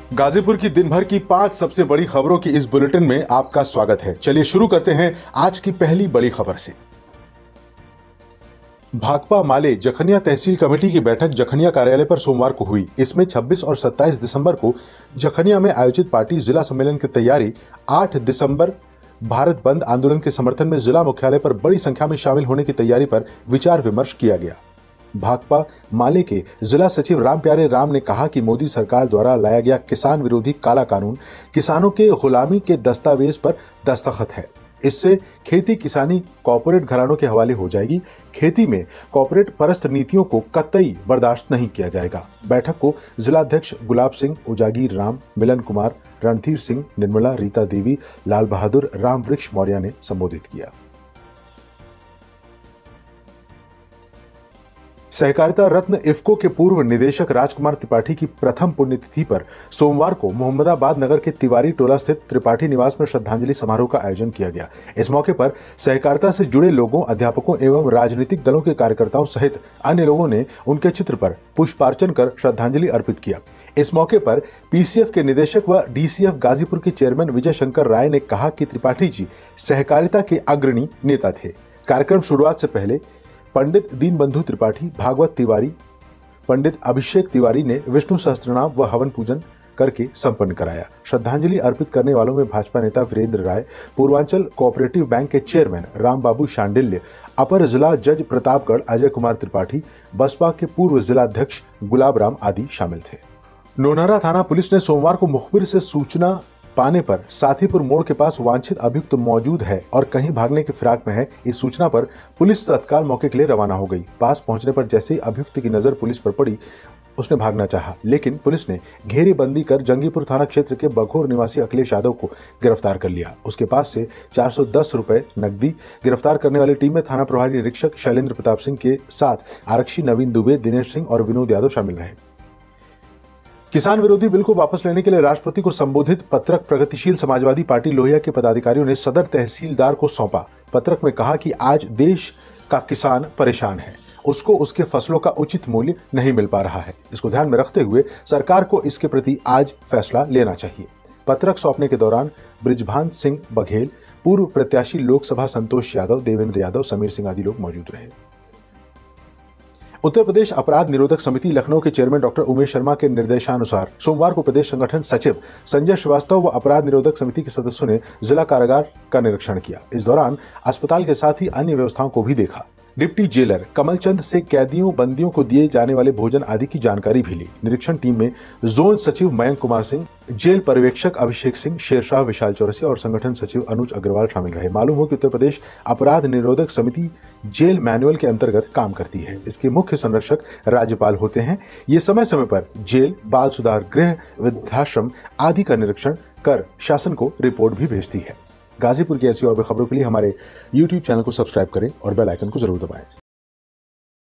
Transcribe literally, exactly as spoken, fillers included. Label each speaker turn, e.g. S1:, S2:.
S1: गाजीपुर की दिन भर की पांच सबसे बड़ी खबरों की इस बुलेटिन में आपका स्वागत है। चलिए शुरू करते हैं आज की पहली बड़ी खबर से। भाकपा माले जखनिया तहसील कमेटी की बैठक जखनिया कार्यालय पर सोमवार को हुई। इसमें छब्बीस और सत्ताईस दिसंबर को जखनिया में आयोजित पार्टी जिला सम्मेलन की तैयारी, आठ दिसंबर भारत बंद आंदोलन के समर्थन में जिला मुख्यालय पर बड़ी संख्या में शामिल होने की तैयारी पर विचार विमर्श किया गया। भाकपा माले के जिला सचिव राम प्यारे राम ने कहा कि मोदी सरकार द्वारा लाया गया किसान विरोधी काला कानून किसानों के गुलामी के दस्तावेज पर दस्तखत है। इससे खेती किसानी कॉर्पोरेट घरानों के हवाले हो जाएगी। खेती में कॉर्पोरेट परस्त नीतियों को कतई बर्दाश्त नहीं किया जाएगा। बैठक को जिलाध्यक्ष गुलाब सिंह, उजागीर राम, मिलन कुमार, रणधीर सिंह, निर्मला, रीता देवी, लाल बहादुर, राम वृक्ष मौर्य ने संबोधित किया। सहकारिता रत्न इफ्को के पूर्व निदेशक राजकुमार त्रिपाठी की प्रथम पुण्यतिथि पर सोमवार को मोहम्मदाबाद नगर के तिवारी टोला स्थित त्रिपाठी निवास में श्रद्धांजलि समारोह का आयोजन किया गया। इस मौके पर सहकारिता से जुड़े लोगों, अध्यापकों एवं राजनीतिक दलों के कार्यकर्ताओं सहित अन्य लोगों ने उनके चित्र पर पुष्पार्चन कर श्रद्धांजलि अर्पित किया। इस मौके पर पीसीएफ के निदेशक व डीसीएफ गाजीपुर के चेयरमैन विजय शंकर राय ने कहा कि त्रिपाठी जी सहकारिता के अग्रणी नेता थे। कार्यक्रम शुरुआत से पहले पंडित दीनबंधु त्रिपाठी, भागवत तिवारी, पंडित अभिषेक तिवारी ने विष्णु सहस्त्रनाम व हवन पूजन करके संपन्न कराया। श्रद्धांजलि अर्पित करने वालों में भाजपा नेता वीरेंद्र राय, पूर्वांचल कोऑपरेटिव बैंक के चेयरमैन रामबाबू शांडिल्य, अपर जिला जज प्रतापगढ़ अजय कुमार त्रिपाठी, बसपा के पूर्व जिलाध्यक्ष गुलाब राम आदि शामिल थे। नोनहरा थाना पुलिस ने सोमवार को मुखबिर से सूचना पाने पर साथीपुर मोड़ के पास वांछित अभियुक्त मौजूद है और कहीं भागने की फिराक में है, इस सूचना पर पुलिस तत्काल मौके के लिए रवाना हो गई। पास पहुंचने पर जैसे ही अभियुक्त की नजर पुलिस पर पड़ी, उसने भागना चाहा, लेकिन पुलिस ने घेरेबंदी कर जंगीपुर थाना क्षेत्र के बघोर निवासी अखिलेश यादव को गिरफ्तार कर लिया। उसके पास से चार सौ दस रुपए नकदी। गिरफ्तार करने वाली टीम में थाना प्रभारी निरीक्षक शैलेंद्र प्रताप सिंह के साथ आरक्षी नवीन दुबे, दिनेश सिंह और विनोद यादव शामिल रहे। किसान विरोधी बिल को वापस लेने के लिए राष्ट्रपति को संबोधित पत्रक प्रगतिशील समाजवादी पार्टी लोहिया के पदाधिकारियों ने सदर तहसीलदार को सौंपा। पत्रक में कहा कि आज देश का किसान परेशान है, उसको उसके फसलों का उचित मूल्य नहीं मिल पा रहा है। इसको ध्यान में रखते हुए सरकार को इसके प्रति आज फैसला लेना चाहिए। पत्रक सौंपने के दौरान बृजभान सिंह बघेल, पूर्व प्रत्याशी लोकसभा संतोष यादव, देवेंद्र यादव, समीर सिंह आदि लोग मौजूद रहे। उत्तर प्रदेश अपराध निरोधक समिति लखनऊ के चेयरमैन डॉक्टर उमेश शर्मा के निर्देशानुसार सोमवार को प्रदेश संगठन सचिव संजय श्रीवास्तव व अपराध निरोधक समिति के सदस्यों ने जिला कारागार का निरीक्षण किया। इस दौरान अस्पताल के साथ ही अन्य व्यवस्थाओं को भी देखा। डिप्टी जेलर कमलचंद से कैदियों बंदियों को दिए जाने वाले भोजन आदि की जानकारी भी ली। निरीक्षण टीम में जोन सचिव मयंक कुमार सिंह, जेल पर्यवेक्षक अभिषेक सिंह, शेरशाह विशाल चौरसिया और संगठन सचिव अनुज अग्रवाल शामिल रहे। मालूम हो कि उत्तर प्रदेश अपराध निरोधक समिति जेल मैनुअल के अंतर्गत काम करती है। इसके मुख्य संरक्षक राज्यपाल होते हैं। ये समय समय पर जेल, बाल सुधार गृह, वृद्धाश्रम आदि का निरीक्षण कर शासन को रिपोर्ट भी भेजती है। गाजीपुर की ऐसी और भी खबरों के लिए हमारे यूट्यूब चैनल को सब्सक्राइब करें और बेल आइकन को जरूर दबाएं।